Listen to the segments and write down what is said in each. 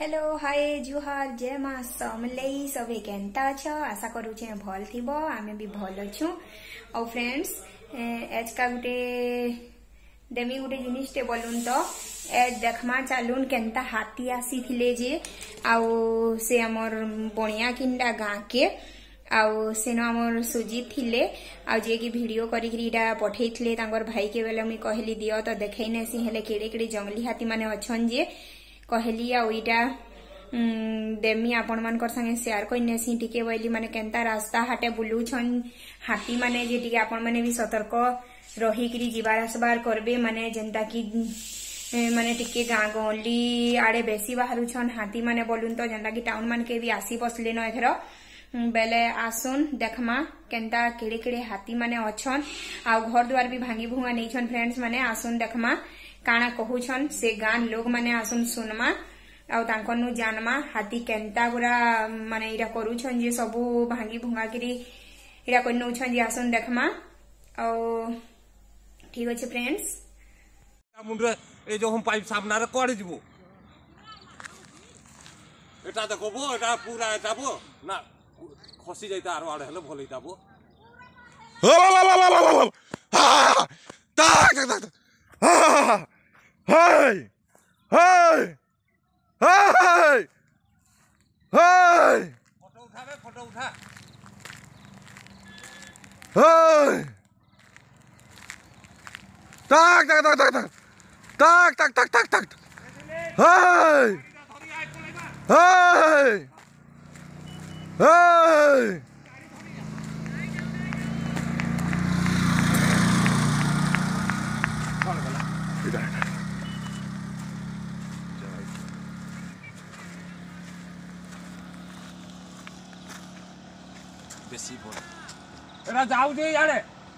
Hello hi जुहार जय माँ समलई सभी केनता अछ आशा करूचे भल थिबो आमे भी भल अछु। और फ्रेंड्स आज का गुटे देमी गुटे जिनिसटे बोलून तो ए देखमा चालून केनता हाथी आसी थिले जे आउ से हमर बणिया किंडा गाँ के आउ सेन हमर सुजीत थिले आ जे की वीडियो करी पठेइथिले तांगर भाई के बेले मुई कहली दियो तो देखै नेसी हेले केड़े केड़े जंगली हाथी माने अछन जे कहली आईटा देमी आपण मानकर संगे शेयर करनेसी टिके बोली माने केनता रास्ता हाटे बुलुछन हाथी माने जे टिके आपण माने भी सतर्क रही करी जिबार आसबार करबे माने जेंता की माने टिके गाँ गली आड़े बेसी बाहरुछन हाथी माने बोलुन तो जेंता की टाउन मान के भी आसी बसले न एथरो बेले आसुन देखमा केनता केड़े केड़े हाथी माने अछन आ घर द्वार भी भांगी भुंगा नहींछन फ्रेंड्स माने आसुन देखमा काना कहूछन से गाँ लोग माने आसुन सुनमा आउ तांकनु जानमा हाथी केनता गुरा माने इरा करूछन जे सबु भांगी भुंगा करी इरा कन्नउछन जे आसुन देखमा आउ ठीक अछि फ्रेंड्स मुंडे ए जो हम पाइप सामना रे कोड़े जिवो एटा देखबो एटा पूरा एटाबो ना खसी जाइता आरो आड़े हेले भलै ताबो ताक ताक ताक हाय हाय हाय हाय फोटो उठा रे फोटो उठा हाय ताक ताक ताक ताक ताक ताक ताक ताक हाय हाय हाय बेसी बोल एरा जाऊ जे याडे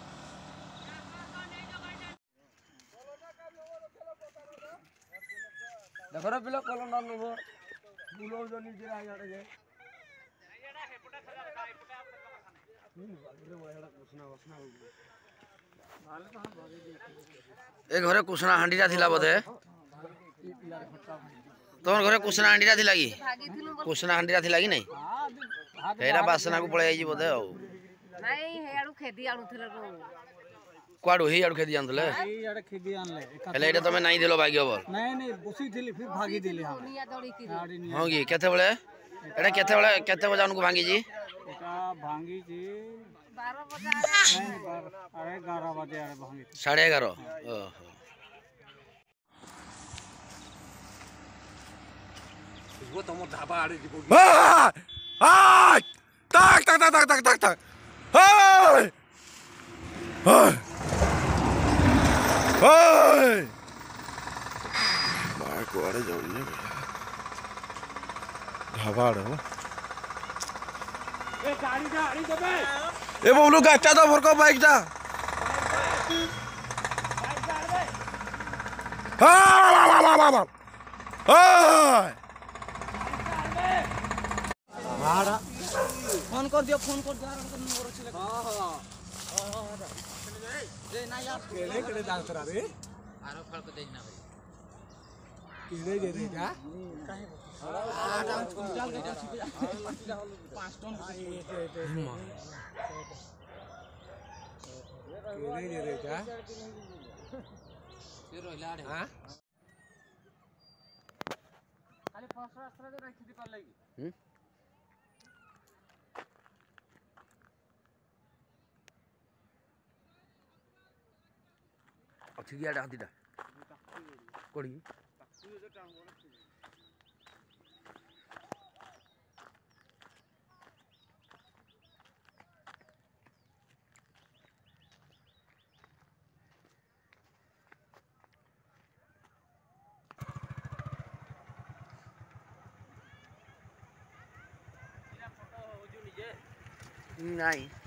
देखरो पिलो कलो न नबो बुलो जनी जे याडे जे याडा हेपटा खजा का हेपटा रे वाडा कुछना वसना माले तो हम भागे ए घरे कुछना हांडीरा थिला बदे तोर घरे कुछना हांडीरा थिला की कुछना हांडीरा थिला की नहीं हेरा बासना को पळे आइजी बदे औ नहीं हेयाडू खेदी आडू थिले रो क्वाडू हे आडू खेदी आनले ए याडे खेदी आनले हेले एटा तमे नाही देलो भाग्य बर नहीं बसी थिली फिर भागी देली हम दुनिया दौड़ी की हां की केते बेले एटा केते बजे उनको भांगी जी एटा भांगी जी 12 बजे नहीं 11 बजे आरे भांगी 11:30 ओहो वो तमो ढाबा आड़े जीबो हाय ताक ताक ताक ताक ताक ताक हाय हाय हाय बाहर को आड़े जाऊंगे ढाबा आड़े हो ए गाड़ी दबे ए बोलू गाचा तो भरको बाइक जा हाय हाय भाड़ा फोन कर दियो नंबर छले हां रे ना यार केड़े डांसर रे आरो फल को देना भाई केड़े दे रे का काहे डांस कुंटल 5 टन केड़े दे रे का फिर रोइला रे हां खाली फर्स्ट रास्ता जो रखी दी पर लगी अच्छी गया हाथीटा कोड़ी नहीं